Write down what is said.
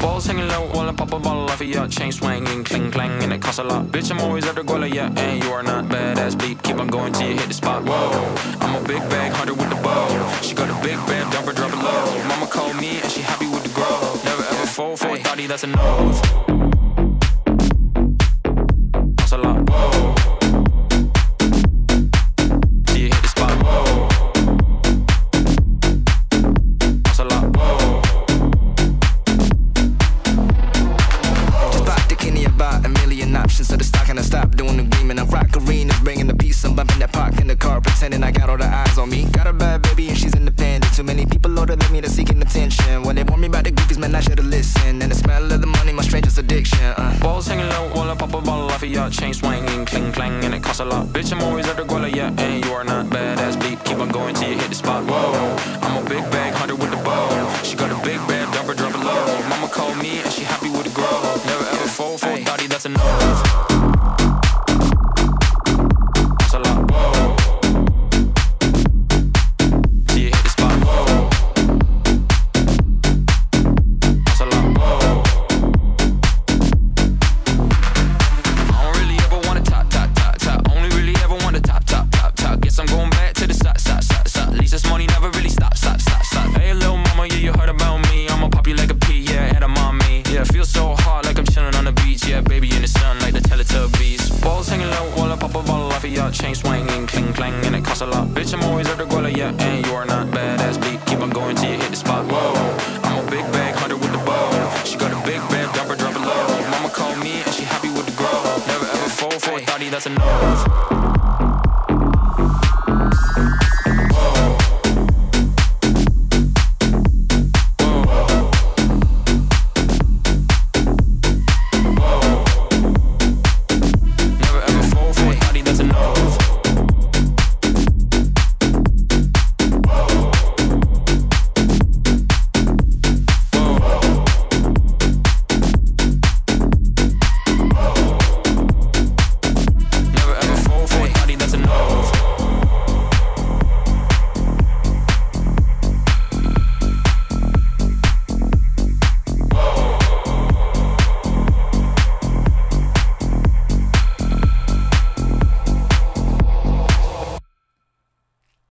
Balls hanging low while I pop a bottle off of ya. Chain swinging, cling clang, and it costs a lot. Bitch, I'm always at the goal, yeah, and you are not. Badass bleep, keep on going till you hit the spot. Whoa, I'm a big bag hunter with the bow. She got a big bed, dump her, drop it low. Mama called me and she happy with the grow. Never ever fall for a thotty, that's a no. Costs a lot. Whoa. Till you hit the spot. Whoa. Costs a lot. Whoa. Just bought the Kenny about a million options, so the stock and I stopped doing the green. I rock arenas, bringing the peace. I'm bumping that park in the car, pretending I got all the eyes on me. Got a bad baby and she's independent. Too many people older than me that's seeking attention. When they warn me about the goofies, man, I should've listened. And the smell of the money, my strangest addiction. Balls hanging low while I pop a bottle off of ya. Chain swinging, cling clang, and it costs a lot. Bitch, I'm always at the goal, yeah, and you are not. Badass bleep, keep on going till you hit the spot. Whoa, I'm a big bag hunter with the bow. She got a big bed, dump her, drop it low. Mama called me and she happy with the grow. Never ever fall for a thotty, that's a no. Costs a lot. Whoa. Till you hit the spot. Whoa. Costs a lot. Whoa. I don't really ever want to top. Only really ever want to top. Guess I'm going back to the side. At least this money never really stops. Hey, little mama, yeah, you heard about me. I'ma pop you like a pea, yeah, and I'm on me. Yeah, feel so hot like I'm chilling on the beach. Yeah, baby in the sun like the Teletubbies. Balls hanging low while I pop a bottle off of ya. Chain swinging, cling clang, and it costs a lot. Bitch, I'm always at the goal, yeah, and you are not. Badass bleep, keep on going till you hit the spot. Whoa, I'm a big bag hunter with the bow. She got a big bed, dump her, drop it low. Mama called me and she happy with the grow. Never ever fall for a thotty, that's a no.